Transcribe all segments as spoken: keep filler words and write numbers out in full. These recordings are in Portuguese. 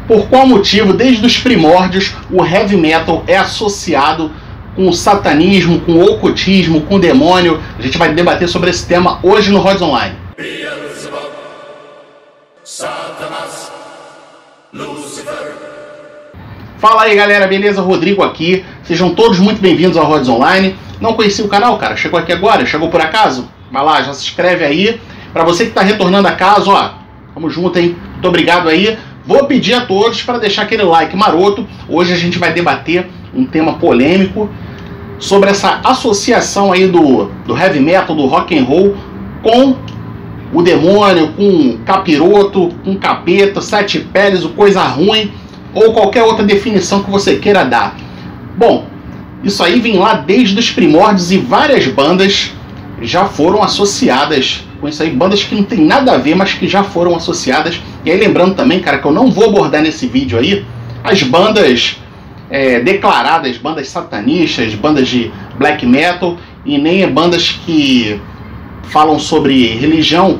Por qual motivo, desde os primórdios, o heavy metal é associado com o satanismo, com o ocultismo, com o demônio? A gente vai debater sobre esse tema hoje no Rods Online. Fala aí galera, beleza? Rodrigo aqui. Sejam todos muito bem-vindos ao Rods Online. Não conhecia o canal, cara? Chegou aqui agora? Chegou por acaso? Vai lá, já se inscreve aí. Pra você que tá retornando a casa, ó, tamo junto, hein? Muito obrigado aí. Vou pedir a todos para deixar aquele like maroto. Hoje a gente vai debater um tema polêmico sobre essa associação aí do, do heavy metal, do rock and roll com o demônio, com capiroto, com capeta, sete peles, o coisa ruim ou qualquer outra definição que você queira dar. Bom, isso aí vem lá desde os primórdios e várias bandas já foram associadas com isso aí, bandas que não tem nada a ver, mas que já foram associadas. E aí lembrando também, cara, que eu não vou abordar nesse vídeo aí as bandas é, declaradas, bandas satanistas, bandas de black metal, e nem bandas que falam sobre religião,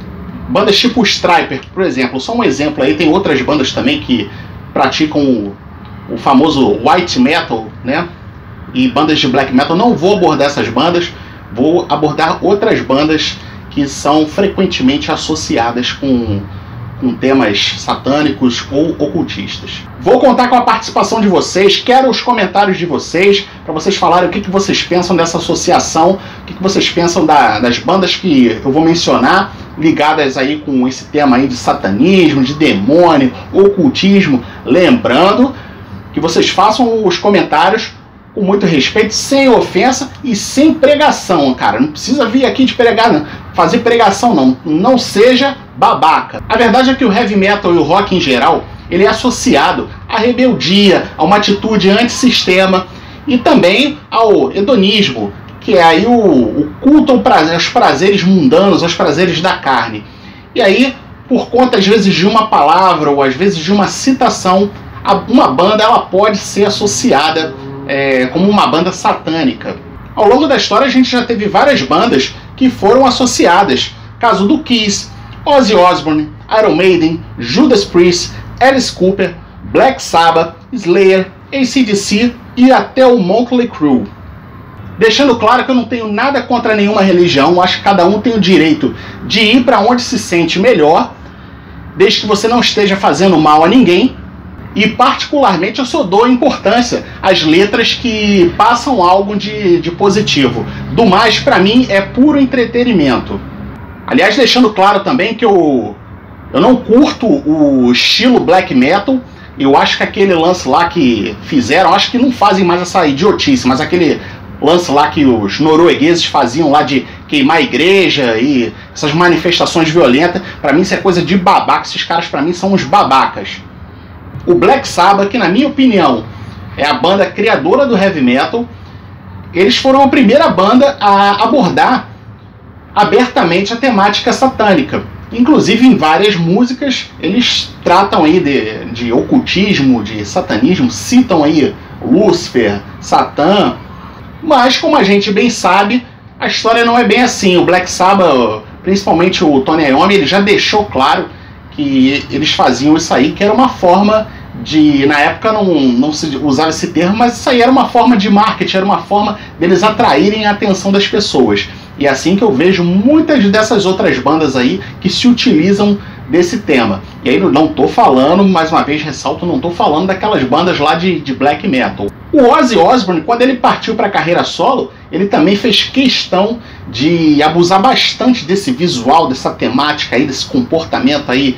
bandas tipo Stryper, por exemplo, só um exemplo aí. Tem outras bandas também que praticam o, o famoso white metal, né, e bandas de black metal. Não vou abordar essas bandas, vou abordar outras bandas que são frequentemente associadas com, com temas satânicos ou ocultistas. Vou contar com a participação de vocês, quero os comentários de vocês, para vocês falarem o que, que vocês pensam dessa associação, o que, que vocês pensam da, das bandas que eu vou mencionar, ligadas aí com esse tema aí de satanismo, de demônio, ocultismo. Lembrando que vocês façam os comentários com muito respeito, sem ofensa e sem pregação, cara. Não precisa vir aqui de pregar, não. Fazer pregação, não. Não seja babaca. A verdade é que o heavy metal e o rock em geral, ele é associado à rebeldia, a uma atitude antissistema e também ao hedonismo, que é aí o, o culto ao prazer, aos prazeres mundanos, aos prazeres da carne. E aí, por conta às vezes de uma palavra ou às vezes de uma citação, uma banda ela pode ser associada É, como uma banda satânica. Ao longo da história a gente já teve várias bandas que foram associadas. Caso do Kiss, Ozzy Osbourne, Iron Maiden, Judas Priest, Alice Cooper, Black Sabbath, Slayer, A C D C e até o Motley Crue. Deixando claro que eu não tenho nada contra nenhuma religião, acho que cada um tem o direito de ir para onde se sente melhor, desde que você não esteja fazendo mal a ninguém. E particularmente eu só dou importância às letras que passam algo de, de positivo. Do mais, para mim, é puro entretenimento. Aliás, deixando claro também que eu, eu não curto o estilo black metal. Eu acho que aquele lance lá que fizeram, acho que não fazem mais essa idiotice, mas aquele lance lá que os noruegueses faziam lá de queimar a igreja e essas manifestações violentas, para mim isso é coisa de babaca. Esses caras para mim são uns babacas. O Black Sabbath, que na minha opinião é a banda criadora do heavy metal, eles foram a primeira banda a abordar abertamente a temática satânica. Inclusive em várias músicas eles tratam aí de, de ocultismo, de satanismo, citam aí Lúcifer, Satã. Mas como a gente bem sabe, a história não é bem assim. O Black Sabbath, principalmente o Tony Iommi, ele já deixou claro que eles faziam isso aí, que era uma forma de, na época não, não se usava esse termo, mas isso aí era uma forma de marketing, era uma forma deles atraírem a atenção das pessoas. E é assim que eu vejo muitas dessas outras bandas aí que se utilizam desse tema. E aí não estou falando, mais uma vez ressalto, não estou falando daquelas bandas lá de, de black metal. O Ozzy Osbourne, quando ele partiu para a carreira solo, ele também fez questão de abusar bastante desse visual, dessa temática aí, desse comportamento aí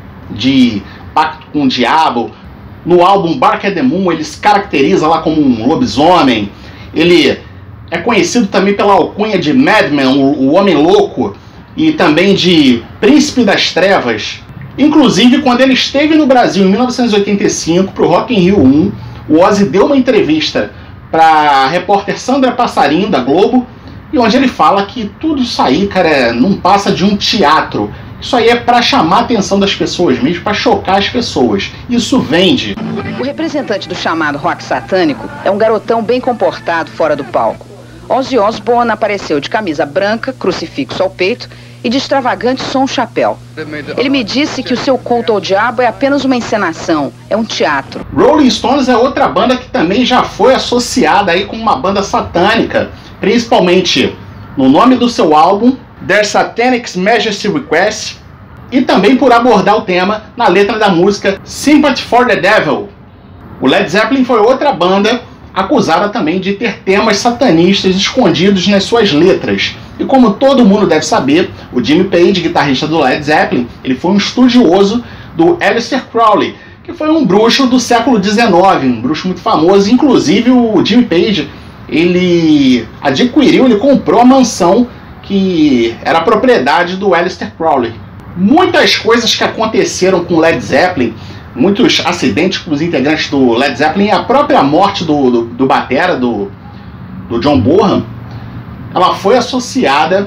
de pacto com o diabo. No álbum Bark at the Moon ele se caracteriza lá como um lobisomem. Ele é conhecido também pela alcunha de Madman, o, o Homem Louco, e também de Príncipe das Trevas. Inclusive, quando ele esteve no Brasil em mil novecentos e oitenta e cinco para o Rock in Rio um, o Ozzy deu uma entrevista para a repórter Sandra Passarinho, da Globo, e onde ele fala que tudo isso aí, cara, não passa de um teatro. Isso aí é para chamar a atenção das pessoas mesmo, para chocar as pessoas. Isso vende. O representante do chamado rock satânico é um garotão bem comportado fora do palco. Ozzy Osbourne apareceu de camisa branca, crucifixo ao peito e de extravagante som chapéu. Ele me disse que o seu culto ao diabo é apenas uma encenação, é um teatro. Rolling Stones é outra banda que também já foi associada aí com uma banda satânica, principalmente no nome do seu álbum, Their Satanic Majesty Request, e também por abordar o tema na letra da música Sympathy for the Devil. O Led Zeppelin foi outra banda acusada também de ter temas satanistas escondidos nas suas letras. E como todo mundo deve saber, o Jimmy Page, guitarrista do Led Zeppelin, ele foi um estudioso do Aleister Crowley, que foi um bruxo do século dezenove, um bruxo muito famoso. Inclusive o Jimmy Page, ele adquiriu, ele comprou a mansão que era propriedade do Aleister Crowley. Muitas coisas que aconteceram com o Led Zeppelin, muitos acidentes com os integrantes do Led Zeppelin, e a própria morte do, do, do batera, do, do John Bonham, ela foi associada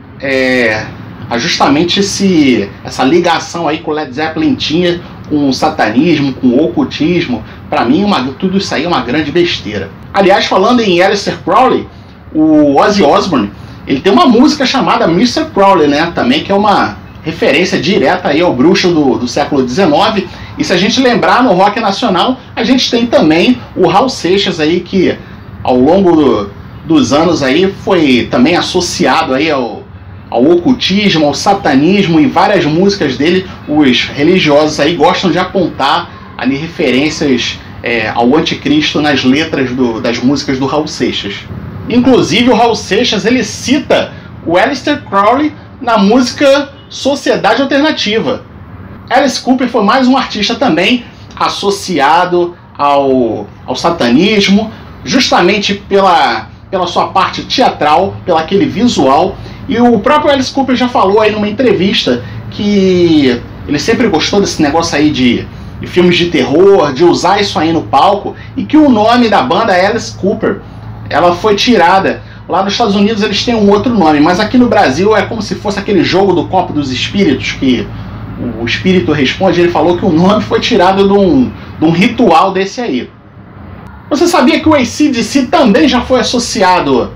é, a justamente esse, essa ligação aí que o Led Zeppelin tinha com o satanismo, com o ocultismo. Para mim, uma, tudo isso aí é uma grande besteira. Aliás, falando em Aleister Crowley, o Ozzy Osbourne, ele tem uma música chamada mister Crowley, né? Também, que é uma referência direta aí ao bruxo do, do século dezenove. E se a gente lembrar, no rock nacional, a gente tem também o Raul Seixas aí, que ao longo do, dos anos aí foi também associado aí ao, ao ocultismo, ao satanismo. E várias músicas dele, os religiosos aí gostam de apontar ali referências é, ao anticristo nas letras do, das músicas do Raul Seixas. Inclusive o Raul Seixas, ele cita o Aleister Crowley na música Sociedade Alternativa. Alice Cooper foi mais um artista também associado ao, ao satanismo, justamente pela, pela sua parte teatral, pelo aquele visual. E o próprio Alice Cooper já falou aí numa entrevista que ele sempre gostou desse negócio aí de, de filmes de terror, de usar isso aí no palco, e que o nome da banda Alice Cooper, ela foi tirada. Lá nos Estados Unidos eles têm um outro nome, mas aqui no Brasil é como se fosse aquele jogo do copo dos espíritos, que o espírito responde. Ele falou que o nome foi tirado de um, de um ritual desse aí. Você sabia que o A C D C também já foi associado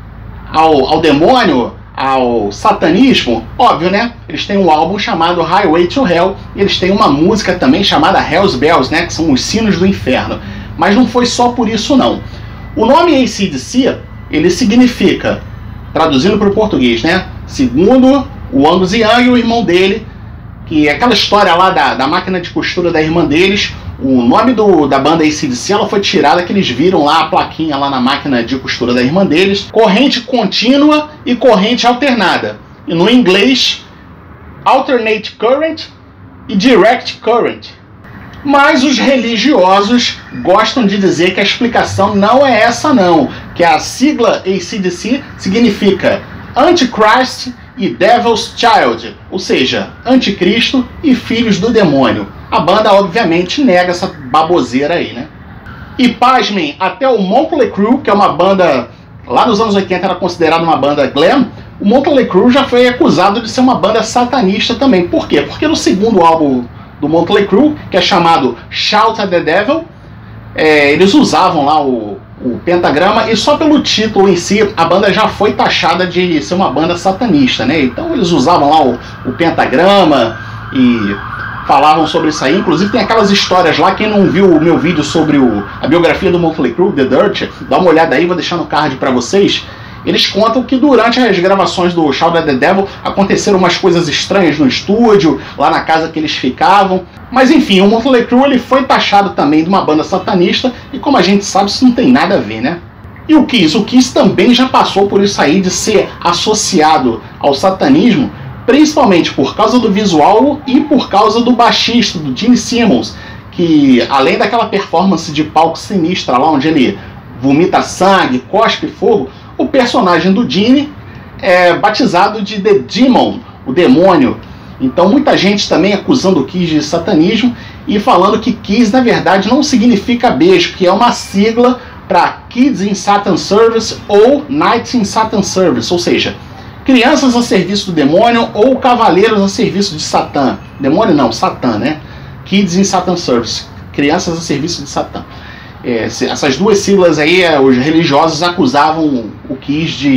ao, ao demônio, ao satanismo? Óbvio, né? Eles têm um álbum chamado Highway to Hell, e eles têm uma música também chamada Hell's Bells, né? Que são os sinos do inferno. Mas não foi só por isso, não. O nome A C D C, ele significa, traduzindo para o português, né? Segundo o Angus Young e o irmão dele, que é aquela história lá da, da máquina de costura da irmã deles. O nome do, da banda A C D C, ela foi tirada, que eles viram lá a plaquinha lá na máquina de costura da irmã deles. Corrente contínua e corrente alternada. E no inglês, Alternate Current e Direct Current. Mas os religiosos gostam de dizer que a explicação não é essa não, que a sigla A C D C significa Antichrist e Devil's Child, ou seja, anticristo e filhos do demônio. A banda obviamente nega essa baboseira aí, né? E pasmem, até o Motley Crue, que é uma banda, lá nos anos oitenta era considerada uma banda glam, o Motley Crue já foi acusado de ser uma banda satanista também. Por quê? Porque no segundo álbum do Motley Crue, que é chamado Shout at the Devil, é, eles usavam lá o, o pentagrama, e só pelo título em si a banda já foi taxada de ser uma banda satanista, né? Então eles usavam lá o, o pentagrama e falavam sobre isso aí. Inclusive tem aquelas histórias lá, quem não viu o meu vídeo sobre o, a biografia do Motley Crue, The Dirt, dá uma olhada aí, vou deixar no card para vocês. Eles contam que durante as gravações do Shout at the Devil aconteceram umas coisas estranhas no estúdio, lá na casa que eles ficavam. Mas enfim, o Motley Crue, ele foi taxado também de uma banda satanista, e como a gente sabe, isso não tem nada a ver, né? E o Kiss? O Kiss também já passou por isso aí de ser associado ao satanismo, principalmente por causa do visual e por causa do baixista, do Gene Simmons, que além daquela performance de palco sinistra lá onde ele vomita sangue, cospe fogo, o personagem do Gene é batizado de The Demon, o demônio. Então muita gente também acusando o Kiss de satanismo e falando que Kiss na verdade não significa beijo, que é uma sigla para Kids in Satan Service ou Knights in Satan Service, ou seja, crianças a serviço do demônio ou cavaleiros a serviço de Satã. Demônio não, Satã, né? Kids in Satan Service, crianças a serviço de Satã. É, essas duas siglas aí, os religiosos acusavam o Kiss de,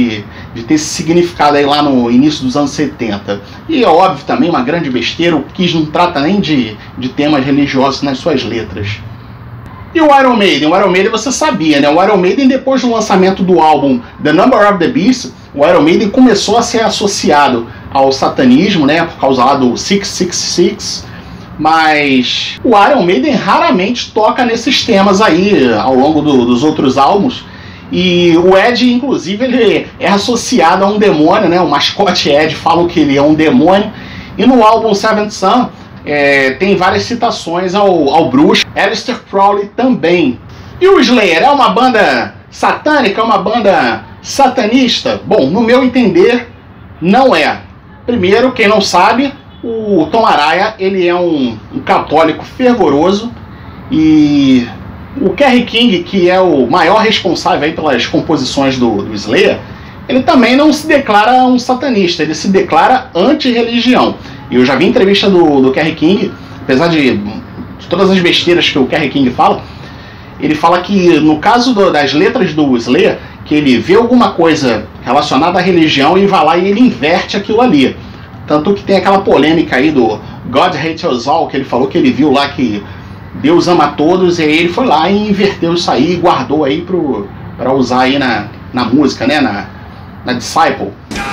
de ter esse significado aí lá no início dos anos setenta. E é óbvio também, uma grande besteira, o Kiss não trata nem de, de temas religiosos nas suas letras. E o Iron Maiden? O Iron Maiden você sabia, né? O Iron Maiden, depois do lançamento do álbum The Number of the Beast, o Iron Maiden começou a ser associado ao satanismo, né? Por causa lá do seiscentos e sessenta e seis. Mas o Iron Maiden raramente toca nesses temas aí ao longo do, dos outros álbuns. E o Ed, inclusive, ele é associado a um demônio, né? O mascote Ed falam que ele é um demônio. E no álbum Seventh Son é, tem várias citações ao, ao bruxo Aleister Crowley também. E o Slayer é uma banda satânica, é uma banda satanista? Bom, no meu entender, não é. Primeiro, quem não sabe, o Tom Araya, ele é um, um católico fervoroso, e o Kerry King, que é o maior responsável aí pelas composições do, do Slayer, ele também não se declara um satanista, ele se declara anti-religião. E eu já vi entrevista do, do Kerry King, apesar de, de todas as besteiras que o Kerry King fala, ele fala que no caso do, das letras do Slayer, que ele vê alguma coisa relacionada à religião e vai lá e ele inverte aquilo ali. Tanto que tem aquela polêmica aí do God Hates Us All, que ele falou que ele viu lá que Deus ama todos, e aí ele foi lá e inverteu isso aí e guardou aí pro, pra usar aí na, na música, né, na, na Disciple.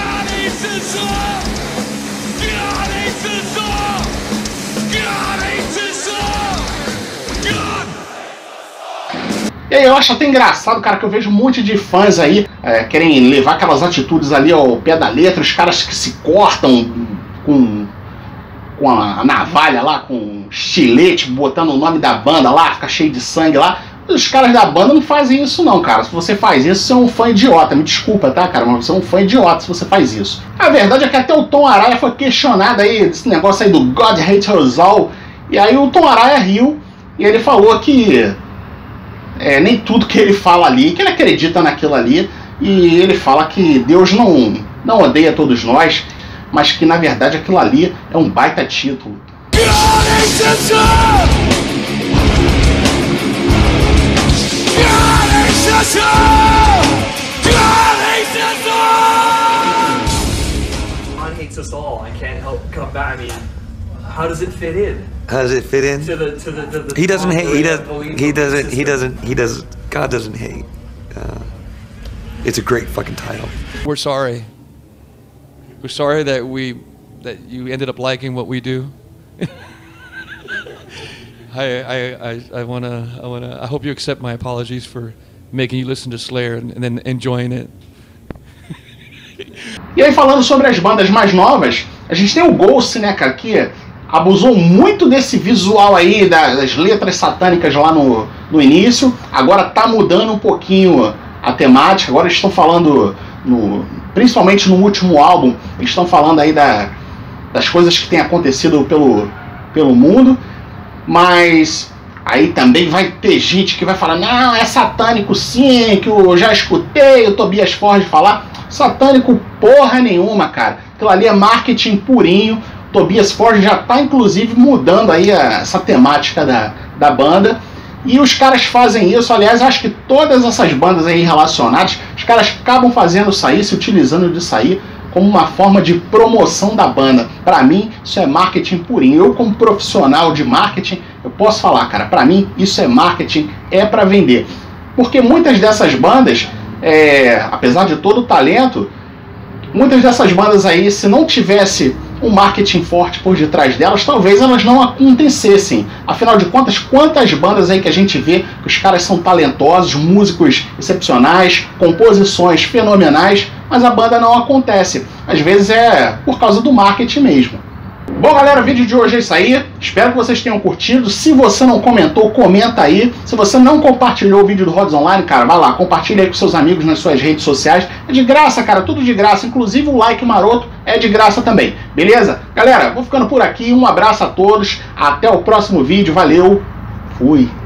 E aí eu acho até engraçado, cara, que eu vejo um monte de fãs aí é, querem levar aquelas atitudes ali ao pé da letra, os caras que se cortam com, com a navalha lá, com estilete, botando o nome da banda lá, fica cheio de sangue lá. Os caras da banda não fazem isso não, cara. Se você faz isso, você é um fã idiota. Me desculpa, tá, cara, mas você é um fã idiota se você faz isso. A verdade é que até o Tom Araya foi questionado aí, desse negócio aí do God Hates Us All, e aí o Tom Araya riu, e ele falou que É, nem tudo que ele fala ali, que ele acredita naquilo ali, e ele fala que Deus não, não odeia todos nós, mas que na verdade aquilo ali é um baita título. God hates us all. I can't help come back. I mean, how does it fit in? How does it fit in? To the, to the, to the He doesn't hate. He doesn't. He doesn't. He doesn't. He doesn't. God doesn't hate. Uh, it's a great fucking title. We're sorry. We're sorry that we that you ended up liking what we do. I I I, I wanna I wanna I hope you accept my apologies for making you listen to Slayer and, and then enjoying it. E aí, falando sobre as bandas mais novas, a gente tem o Ghost, né, cara, que abusou muito desse visual aí, das letras satânicas lá no, no início. Agora tá mudando um pouquinho a temática. Agora eles estão falando, no, principalmente no último álbum, eles estão falando aí da, das coisas que têm acontecido pelo, pelo mundo. Mas aí também vai ter gente que vai falar, não, é satânico sim, que eu já escutei o Tobias Forge falar. Satânico porra nenhuma, cara. Aquilo ali é marketing purinho. Tobias Forge já está inclusive mudando aí a, essa temática da, da banda. E os caras fazem isso, aliás, acho que todas essas bandas aí relacionadas, os caras acabam fazendo isso aí, se utilizando disso aí como uma forma de promoção da banda. Pra mim, isso é marketing purinho. Eu, como profissional de marketing, eu posso falar, cara, pra mim, isso é marketing, é pra vender. Porque muitas dessas bandas, é, apesar de todo o talento, muitas dessas bandas aí, se não tivesse um marketing forte por detrás delas, talvez elas não acontecessem. Afinal de contas, quantas bandas aí que a gente vê que os caras são talentosos, músicos excepcionais, composições fenomenais, mas a banda não acontece. Às vezes é por causa do marketing mesmo. Bom, galera, o vídeo de hoje é isso aí. Espero que vocês tenham curtido. Se você não comentou, comenta aí. Se você não compartilhou o vídeo do Rods Online, cara, vai lá, compartilha aí com seus amigos nas suas redes sociais. É de graça, cara, tudo de graça. Inclusive o like maroto é de graça também. Beleza? Galera, vou ficando por aqui. Um abraço a todos. Até o próximo vídeo. Valeu. Fui.